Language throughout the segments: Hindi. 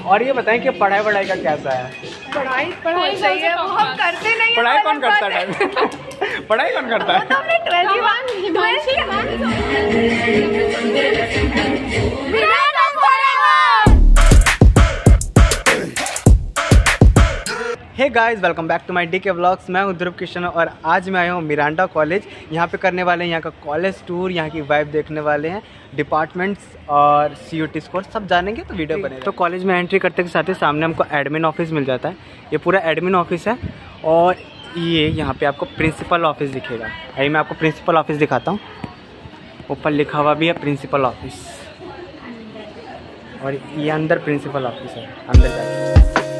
और ये बताएं कि पढ़ाई वढ़ाई का कैसा है? पढ़ाई सही है, वो हम करते नहीं। पढ़ाई कौन करता है? पढ़ाई कौन करता है? Hey guys, welcome back to my DK vlogs. मैं हूं ध्रुव किशन और आज मैं आया हूं मिरांडा कॉलेज। यहाँ पे करने वाले हैं यहाँ का कॉलेज टूर, यहाँ की वाइब देखने वाले हैं, डिपार्टमेंट्स और CUT स्कोर सब जानेंगे, तो वीडियो बने। तो कॉलेज में एंट्री करते के साथ ही सामने हमको एडमिन ऑफिस मिल जाता है। ये पूरा एडमिन ऑफिस है और ये यहाँ पे आपको प्रिंसिपल ऑफिस दिखेगा। अभी मैं आपको प्रिंसिपल ऑफिस दिखाता हूँ। ऊपर लिखा हुआ भी है प्रिंसिपल ऑफिस और ये अंदर प्रिंसिपल ऑफिस है। अंदर जाके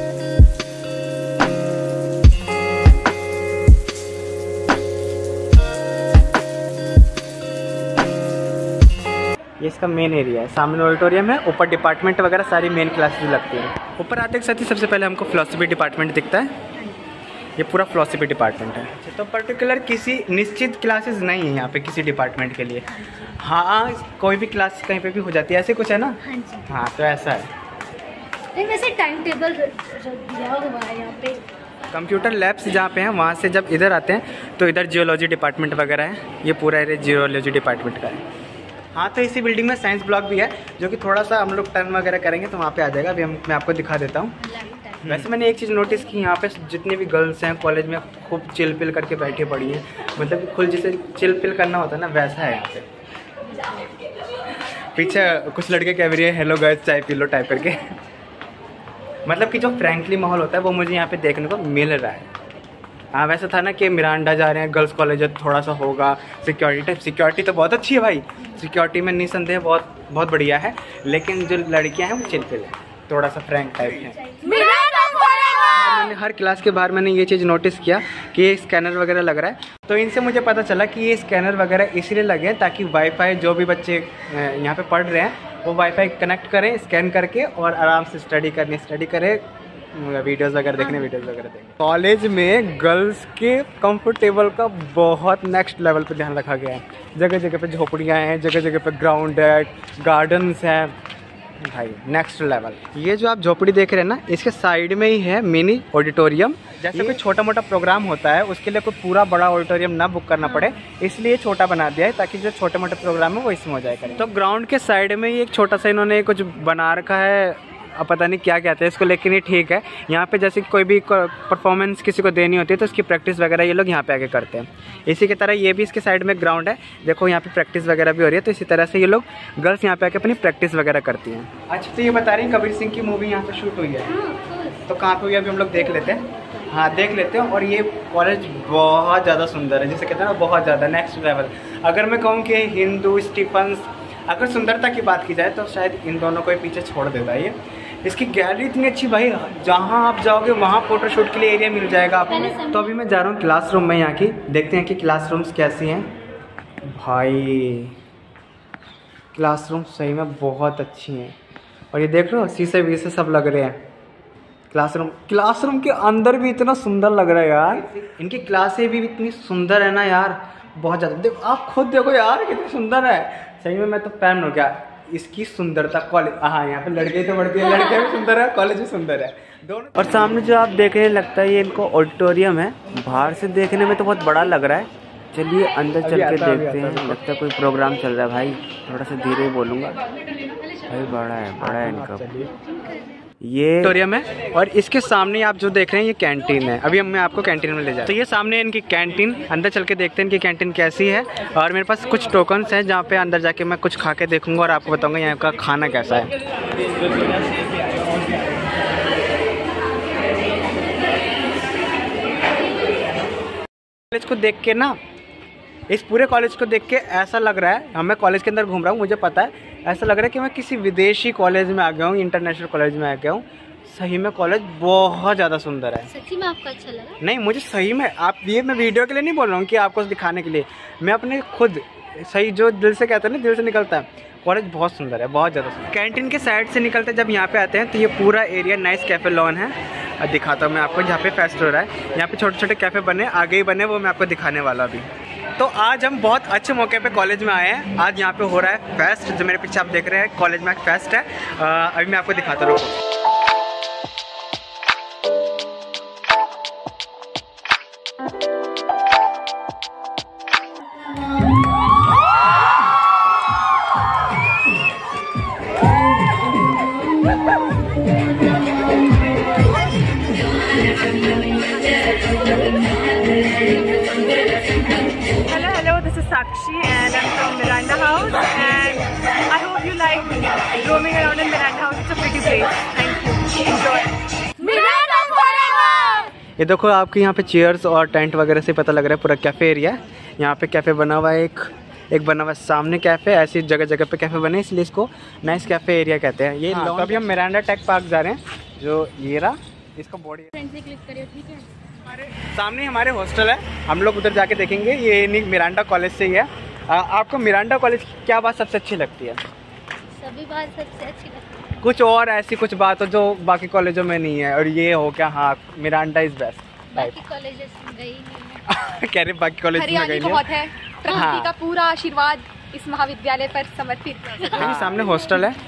ये इसका मेन एरिया है। सामने ऑडिटोरियम है, ऊपर डिपार्टमेंट वगैरह सारी मेन क्लासेस लगती हैं। ऊपर आते के साथ ही सबसे पहले हमको फिलॉसफी डिपार्टमेंट दिखता है। ये पूरा फिलॉसफी डिपार्टमेंट है। तो पर्टिकुलर किसी निश्चित क्लासेस नहीं है यहाँ पे किसी डिपार्टमेंट के लिए। हाँ, कोई भी क्लास कहीं पे भी हो जाती है, ऐसे कुछ है ना? हाँ, तो ऐसा है। वैसे टाइम टेबल दिया हुआ है यहाँ पे। कंप्यूटर लैब्स जहाँ पे हैं वहाँ से जब इधर आते हैं तो इधर जियोलॉजी डिपार्टमेंट वगैरह है। ये पूरा एरिया जियोलॉजी डिपार्टमेंट का है। हाँ, तो इसी बिल्डिंग में साइंस ब्लॉक भी है, जो कि थोड़ा सा हम लोग टर्न वगैरह करेंगे तो वहाँ पे आ जाएगा। अभी मैं आपको दिखा देता हूँ। वैसे मैंने एक चीज़ नोटिस की, यहाँ पे जितने भी गर्ल्स हैं कॉलेज में खूब चिल पिल करके बैठी पड़ी हैं। मतलब खुद जैसे चिल पिल करना होता है ना, वैसा है यहाँ पे। पीछे कुछ लड़के कह रही है हेलो गाइस चाय पी लो टाइप करके। मतलब कि जो फ्रैंकली माहौल होता है वो मुझे यहाँ पे देखने को मिल रहा है। हाँ, वैसे था ना कि मिरांडा जा रहे हैं, गर्ल्स कॉलेज है, थोड़ा सा होगा सिक्योरिटी टाइप। सिक्योरिटी तो बहुत अच्छी है भाई, सिक्योरिटी में निसंदेह बहुत बढ़िया है, लेकिन जो लड़कियां हैं वो चिल पिल है, थोड़ा सा फ्रैंक टाइप है। मैंने हर क्लास के बाहर मैंने ये चीज़ नोटिस किया कि ये स्कैनर वगैरह लग रहा है। तो इनसे मुझे पता चला कि ये स्कैनर वगैरह इसलिए लगे हैं ताकि वाईफाई जो भी बच्चे यहाँ पे पढ़ रहे हैं वो वाईफाई कनेक्ट करें स्कैन करके और आराम से स्टडी करें, वीडियोस वगैरह देखने, कॉलेज में गर्ल्स के कंफर्टेबल का बहुत नेक्स्ट लेवल पे ध्यान रखा गया है। जगह जगह पे झोपड़ियाँ हैं, जगह जगह पे ग्राउंड है, गार्डन्स हैं भाई, नेक्स्ट लेवल। ये जो आप झोपड़ी देख रहे हैं ना, इसके साइड में ही है मिनी ऑडिटोरियम। जैसे कोई छोटा मोटा प्रोग्राम होता है उसके लिए कोई पूरा बड़ा ऑडिटोरियम ना बुक करना पड़े, इसलिए छोटा बना दिया है ताकि जो छोटे मोटे प्रोग्राम है वो इसमें हो जाए करें। तो ग्राउंड के साइड में ही एक छोटा सा इन्होंने कुछ बना रखा है, अब पता नहीं क्या कहते हैं इसको, लेकिन ये ठीक है। यहाँ पे जैसे कोई भी परफॉर्मेंस किसी को देनी होती है तो उसकी प्रैक्टिस वगैरह ये लोग यहाँ पे आके करते हैं। इसी की तरह ये भी इसके साइड में ग्राउंड है, देखो यहाँ पे प्रैक्टिस वगैरह भी हो रही है। तो इसी तरह से ये लोग गर्ल्स यहाँ पे आके अपनी प्रैक्टिस वगैरह करती हैं। अच्छा, तो ये बता रही हैं कबीर सिंह की मूवी यहाँ पे शूट हुई है, तो कहाँ पे हुई अभी हम लोग देख लेते हैं। हाँ, देख लेते हैं। और ये कॉलेज बहुत ज़्यादा सुंदर है, जिसे कहते हैं ना बहुत ज़्यादा नेक्स्ट लेवल। अगर मैं कहूँ कि हिंदू स्टीफन्स, अगर सुंदरता की बात की जाए तो शायद इन दोनों को पीछे छोड़ देता है। ये इसकी गैलरी इतनी अच्छी भाई, जहाँ आप जाओगे वहाँ फोटोशूट के लिए एरिया मिल जाएगा आपको। तो अभी मैं जा रहा हूँ क्लासरूम में यहाँ की, देखते हैं कि क्लासरूम्स कैसी हैं। भाई क्लासरूम सही में बहुत अच्छी हैं। और ये देख लो शीशे वीशे सब लग रहे हैं। क्लासरूम के अंदर भी इतना सुंदर लग रहा है यार। इनकी क्लासें भी इतनी सुंदर है ना यार, बहुत ज़्यादा। देखो आप खुद देखो यार कितनी सुंदर है, सही में मैं तो फैन हो गया इसकी सुंदरता। कॉलेज, हाँ यहाँ पे लड़के तो बढ़ती है, लड़के भी सुंदर है, कॉलेज भी सुंदर है दोनों। और सामने जो आप देखने लगता है ये इनको ऑडिटोरियम है। बाहर से देखने में तो बहुत बड़ा लग रहा है, चलिए अंदर चल के देखते हैं। लगता है कोई प्रोग्राम चल रहा है भाई, थोड़ा सा धीरे बोलूँगा भाई। बड़ा है इनका ये ऑडिटोरियम है। और इसके सामने आप जो देख रहे हैं ये कैंटीन है। अभी मैं आपको कैंटीन में ले जाता हूं। तो ये सामने इनकी कैंटीन, अंदर चल के देखते हैं इनकी कैंटीन कैसी है। और मेरे पास कुछ टोकन्स हैं जहाँ पे अंदर जाके मैं कुछ खा के देखूंगा और आपको बताऊंगा यहाँ का खाना कैसा है। कॉलेज को देख के ना, इस पूरे कॉलेज को देख के ऐसा लग रहा है, मैं कॉलेज के अंदर घूम रहा हूँ, मुझे पता है, ऐसा लग रहा है कि मैं किसी विदेशी कॉलेज में आ गया हूँ, इंटरनेशनल कॉलेज में आ गया हूँ। सही में कॉलेज बहुत ज़्यादा सुंदर है। सच्ची में आपको अच्छा लगा? नहीं, मुझे सही में, आप ये मैं वीडियो के लिए नहीं बोल रहा हूँ कि आपको दिखाने के लिए, मैं अपने खुद सही जो दिल से कहते हैं ना, दिल से निकलता है। कॉलेज बहुत सुंदर है, बहुत ज़्यादा सुंदर। कैंटीन के साइड से निकलते जब यहाँ पे आते हैं तो ये पूरा एरिया नाइस कैफ़े लॉन है। दिखाता हूँ मैं आपको, जहाँ पे फेस्ट हो रहा है। यहाँ पे छोटे छोटे कैफ़े बने, आगे ही बने, वो मैं आपको दिखाने वाला अभी। तो आज हम बहुत अच्छे मौके पे कॉलेज में आए हैं। आज यहाँ पे हो रहा है फेस्ट, जो मेरे पीछे आप देख रहे हैं कॉलेज में फेस्ट है। अभी मैं आपको दिखाता हूँ। Hello, this is Sakshi and I'm from Miranda House and I hope you like roaming around in Miranda House. It's a pretty place. Thank you. Enjoy. Miranda forever! ये देखो आपके यहाँ पे चेयर्स और टेंट वगैरह से पता लग रहा है पूरा कैफ़े एरिया है। यहाँ पे कैफ़े बना हुआ है, एक बना हुआ है सामने कैफ़े, ऐसी जगह जगह पे कैफ़े बने इसलिए इसको नाइस कैफ़े एरिया कहते हैं। ये तो अभी हम मिरांडा टेक पार्क जा रहे हैं जो ये रहा, इसका बॉडी क्लिक करिए, ठीक है। सामने हमारे हॉस्टल है, हम लोग उधर जाके देखेंगे। ये मिरांडा कॉलेज से ही है। आपको मिरांडा कॉलेज की क्या बात सबसे अच्छी लगती है? सभी बात सबसे अच्छी लगती है। कुछ और ऐसी कुछ बात हो जो बाकी कॉलेजों में नहीं है और ये हो क्या, हाँ मिरांडा इज बेस्ट। बाकी कॉलेजेस में गई नहीं कह रहे बाकी कॉलेज में गई बहुत है। प्रकृति हाँ। का पूरा आशीर्वाद इस महाविद्यालय पर समर्पित है। ये सामने हॉस्टल है,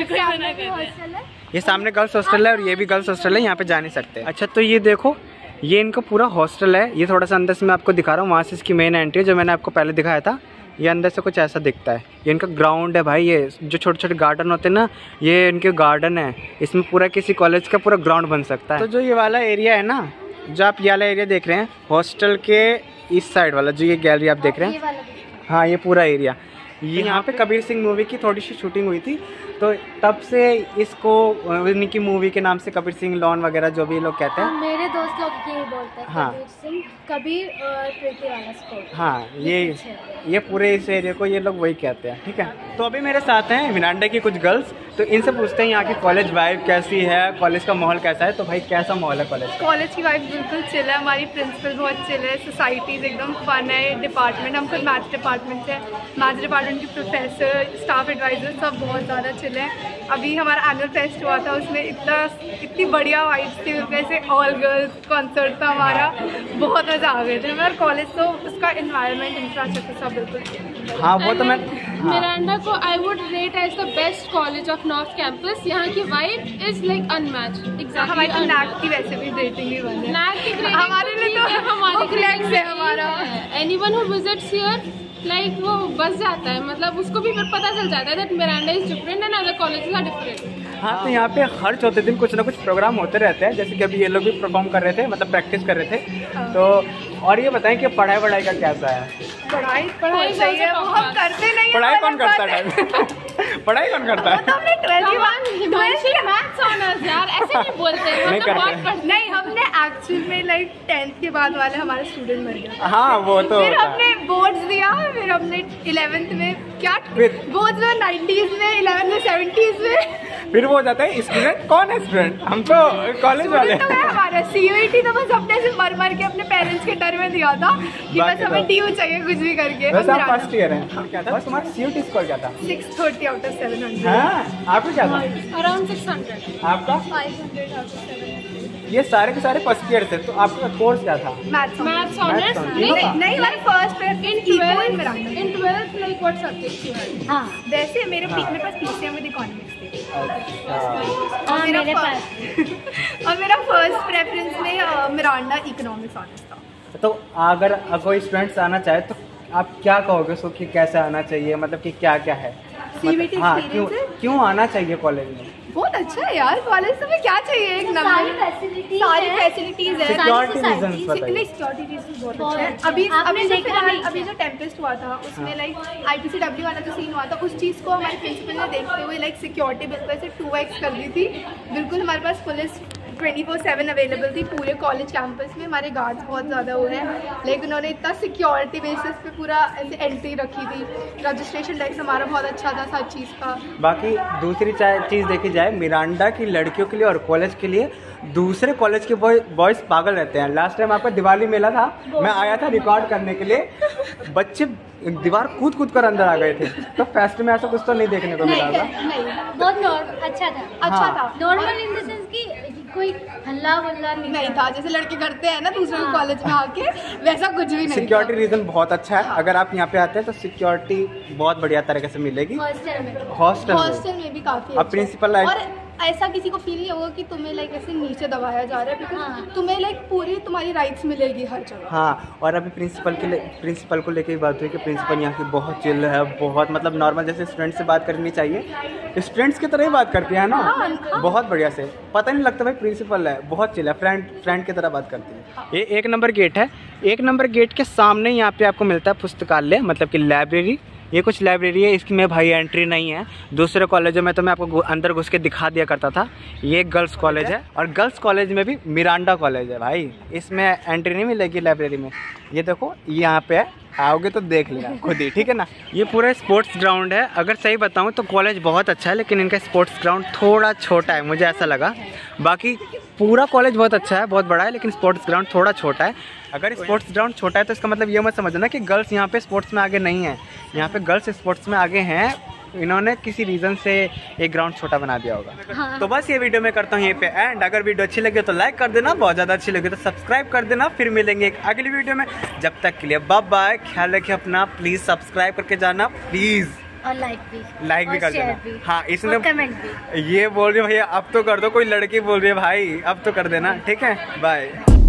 ये सामने गर्ल्स हॉस्टल है और ये भी गर्ल्स हॉस्टल है, यहाँ पे जा नहीं सकते। अच्छा तो ये देखो, ये इनका पूरा हॉस्टल है। ये थोड़ा सा अंदर से मैं आपको दिखा रहा हूँ, वहाँ से इसकी मेन एंट्री है जो मैंने आपको पहले दिखाया था। ये अंदर से कुछ ऐसा दिखता है। ये इनका ग्राउंड है भाई, ये जो छोटे छोटे गार्डन होते हैं ना, ये इनके गार्डन है। इसमें पूरा किसी कॉलेज का पूरा ग्राउंड बन सकता है। तो जो ये वाला एरिया है ना, जो आप ये वाला एरिया देख रहे हैं हॉस्टल के इस साइड वाला, जो ये गैलरी आप देख रहे हैं, हाँ ये पूरा एरिया, ये यहाँ पे कबीर सिंह मूवी की थोड़ी सी शूटिंग हुई थी, तो तब से इसको उनकी मूवी के नाम से कबीर सिंह लॉन वगैरह जो भी लोग कहते हैं। मेरे दोस्त लोग यही बोलते हैं, हाँ। कबीर सिंह, कबीर और प्रीति वाला स्कूल। हाँ ये पूरे इस एरिया को ये लोग वही कहते हैं, ठीक है। तो अभी मेरे साथ हैं मिरांडा की कुछ गर्ल्स, तो इनसे पूछते हैं यहाँ की कॉलेज वाइब कैसी है, कॉलेज का माहौल कैसा है। तो भाई कैसा माहौल है कॉलेज का? कॉलेज की वाइब बिल्कुल चिल है, हमारी प्रिंसिपल बहुत चिल है, सोसाइटीज एकदम फन है, डिपार्टमेंट, हम खुद मैथ्स डिपार्टमेंट से, मैथ्स डिपार्टमेंट के प्रोफेसर, स्टाफ एडवाइजर सब बहुत ज़्यादा चिल है। अभी हमारा एनुअल फेस्ट हुआ था, उसमें इतनी बढ़िया वाइब्स थी, वैसे ऑल गर्ल्स कॉन्सर्ट था हमारा, बहुत मज़ा आ गए थे। मेरा कॉलेज तो उसका इन्वायरमेंट इंफ्रास्ट्रक्चर सब बिल्कुल, हाँ वो तो मैं मिरांडा को I would rate as the best college of north campus. यहाँ की वाइब इज लाइक अनमैच्ड। हमारी नैक की वैसे भी रेटिंग भी बन है, नैक की हमारे लिए तो हमारे फ्लेक्स है हमारा। Anyone who visits here like वो बस जाता है, मतलब उसको भी पता चल जाता है that Miranda is different and other colleges are different. हाँ तो यहाँ पे हर चौथे दिन कुछ ना कुछ प्रोग्राम होते रहते हैं, जैसे कि अभी ये लोग भी परफॉर्म कर रहे थे, मतलब प्रैक्टिस कर रहे थे। तो और ये बताएं कि पढ़ाई वढ़ाई का कैसा है? पढ़ाई सही है, वो हम करते नहीं है। पढ़ाई कौन करता है? पढ़ाई कौन करता है? हमने 12th मैथ्स ऑनर्स यार, ऐसे नहीं बोलते हैं, नहीं मतलब बहुत करते। पढ़ते नहीं, हमने एक्चुअल में लाइक 10th के बाद वाले हमारे स्टूडेंट मर गए। हाँ वो तो फिर होता है। हमने बोर्ड्स दिया, फिर हमने 11th में क्या फिर? बोर्ड्स में 90s में, 11th में 70s में। फिर वो हो जाता है स्टूडेंट। कौन है स्टूडेंट? हम तो कॉलेज वाले। तो हमारा CUET तो बस अपने से मर के अपने पेरेंट्स के डर में दिया था कि बस बाकी हमें तो- DU चाहिए कुछ भी करके। वैसे आप फर्स्ट ईयर हैं, क्या था तुम्हारा CUET स्कोर क्या था? 630 out of 700। हाँ आपको क्या था? अराउंड 600। आपका? 500 out of 700। ये सारे के सारे फर्स्ट ईयर थे, तो आपका कोर्स क्या था? मैथ्स मैथ्स ऑनर्स नहीं, हमारे first in 12th like what subjects you had? हाँ वैसे मेरे पास PCM विद इकोनॉमिक्स थे। हाँ, मेरा मेरे फर्स्ट और मेरा फर्स्ट प्रेफरेंस में मिरांडा इकोनॉमिक्स ऑनर्स था। तो अगर कोई स्टूडेंट्स आना चाहे तो आप क्या कहोगे उसको कि कैसे आना चाहिए, मतलब कि क्या क्या है? CBT हाँ experience क्यों आना चाहिए कॉलेज में? बहुत अच्छा है यार, कॉलेज में क्या चाहिए, एक सारी नंबर फैसिलिटीज सारी फैसिलिटीज है। सिक्योरिटी सारी रीजंस society- बताइए। नहीं, सिक्योरिटी रीजन बहुत बहुत अच्छा है। अच्छा। अभी आपने अभी जो देखा फिलहाल नहीं अभी क्या? जो टेम्पेस्ट हुआ था उसमें लाइक IPCW वाला जो सीन हुआ था, उस चीज़ को हमारे प्रिंसिपल ने देखते हुए लाइक सिक्योरिटी बिल्कुल से 2x कर दी थी। बिल्कुल हमारे पास पुलिस 24/7 अवेलेबल थी पूरे कॉलेज कैंपस में। हमारे गार्ड्स बहुत ज़्यादा हुए हैं, लेकिन उन्होंने इतना सिक्योरिटी बेसिस पे पूरा ऐसे एंट्री रखी थी। रजिस्ट्रेशन डेस्क हमारा बहुत अच्छा था हर चीज़ का। बाकी दूसरी चीज़ देखी जाए, मिरांडा की लड़कियों के लिए और कॉलेज के लिए दूसरे कॉलेज के बॉयज पागल रहते हैं। लास्ट टाइम आपका दिवाली मेला था, मैं आया था रिकॉर्ड करने के लिए, बच्चे दीवार कूद कर अंदर आ गए थे। तो फेस्ट में ऐसा कुछ तो नहीं देखने को मिला होगा? नहीं, बहुत अच्छा था। अच्छा था, नॉर्मल इन द सेंस कि कोई हल्ला वल्ला नहीं था जैसे लड़के करते हैं ना दूसरे कॉलेज में आके, वैसा कुछ भी नहीं। सिक्योरिटी रीजन बहुत अच्छा है। अगर आप यहाँ पे आते हैं तो सिक्योरिटी बहुत बढ़िया तरीके से मिलेगी। हॉस्टल में हॉस्टल हॉस्टल में भी काफी अब प्रिंसिपल और ऐसा किसी को फील नहीं होगा कि तुम्हें लाइक ऐसे नीचे दबाया जा रहा है, बिकॉज तुम्हें लाइक पूरी तुम्हारी राइट्स मिलेगी हर जगह। हाँ, और अभी प्रिंसिपल को लेके बात हुई कि प्रिंसिपल यहाँ की बहुत चिल है, बहुत मतलब नॉर्मल जैसे स्टूडेंट से बात करनी चाहिए स्टूडेंट्स की तरह ही बात करती है ना। बहुत बढ़िया से, पता नहीं लगता भाई प्रिंसिपल है, बहुत चिल है, फ्रेंड की तरह बात करती है। ये 1 नंबर गेट है। 1 नंबर गेट के सामने यहाँ पे आपको मिलता है पुस्तकालय, मतलब कि लाइब्रेरी। ये कुछ लाइब्रेरी है, इसकी में भाई एंट्री नहीं है। दूसरे कॉलेजों में तो मैं आपको अंदर घुस के दिखा दिया करता था। ये गर्ल्स कॉलेज है, और गर्ल्स कॉलेज में भी मिरांडा कॉलेज है भाई, इसमें एंट्री नहीं मिलेगी लाइब्रेरी में। ये देखो यहाँ पे है, आओगे तो देख लेना खुद ही, ठीक है ना। ये पूरा स्पोर्ट्स ग्राउंड है। अगर सही बताऊँ तो कॉलेज बहुत अच्छा है, लेकिन इनका स्पोर्ट्स ग्राउंड थोड़ा छोटा है, मुझे ऐसा लगा। बाकी पूरा कॉलेज बहुत अच्छा है, बहुत बड़ा है, लेकिन स्पोर्ट्स ग्राउंड थोड़ा छोटा है। अगर स्पोर्ट्स ग्राउंड छोटा है तो इसका मतलब ये मत समझना कि गर्ल्स यहाँ पे स्पोर्ट्स में आगे नहीं है। यहाँ पे गर्ल्स स्पोर्ट्स में आगे हैं, इन्होंने किसी रीज़न से एक ग्राउंड छोटा बना दिया होगा। हाँ। तो बस ये वीडियो मैं करता हूँ यहीं पे एंड। अगर वीडियो अच्छी लगी तो लाइक कर देना, बहुत ज़्यादा अच्छी लगी तो सब्सक्राइब कर देना। फिर मिलेंगे एक अगली वीडियो में, जब तक के लिए बाय बाय। ख्याल रखिए अपना, प्लीज़ सब्सक्राइब करके जाना प्लीज़, और लाइक भी कर शेयर देना। भी, हाँ, इसने कमेंट भी। ये बोल रही है भैया अब तो कर दो, कोई लड़की बोल रही है भाई अब तो कर देना, ठीक है, बाय।